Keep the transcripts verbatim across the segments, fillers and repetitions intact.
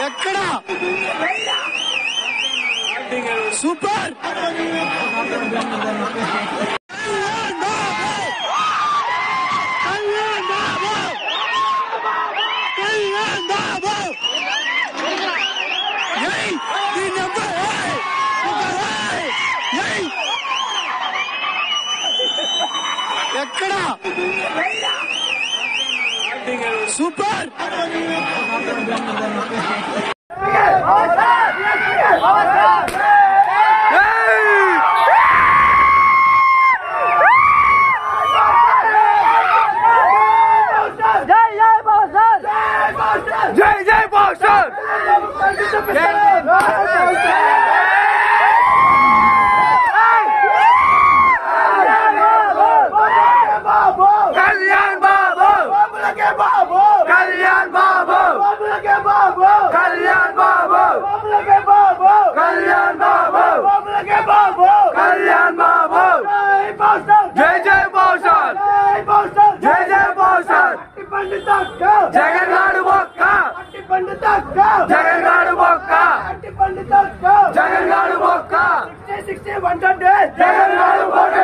ఎక్కడ సూపర్ ఎక్కడ సూపర్ జై జై బాక్సర్ కళ్యాణ్ బాబు కళ్యాణ్ బాబు కళ్యాణ్ బాబు కళ్యాణ్ బాబు కళ్యాణ్ బాబు జై జై బాక్సర్ జై జై బాక్సర్ జగన్ గాడు బొక్క జగన్ గాడు బొక్క జగన్ గాడు బొక్క జగన్ గాడు ఫోటో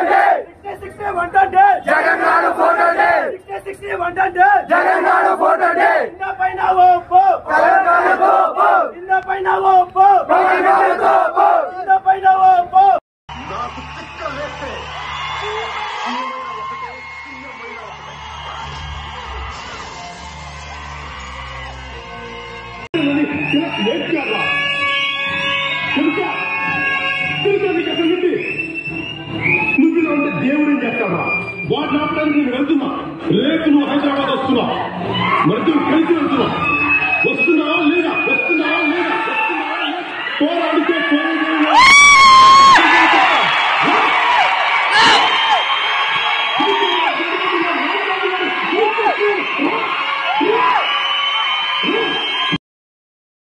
జగన్ గాడు ఫోటో జగన్ గాడు ఫోటో పైన నువ్వు ఇలా ఉంటే దేవుడు చేస్తావా వాటి ఆపడానికి నేను వెళ్తున్నా రేపు నువ్వు హైదరాబాద్ వస్తున్నా మరి కలిసి వెళ్తున్నా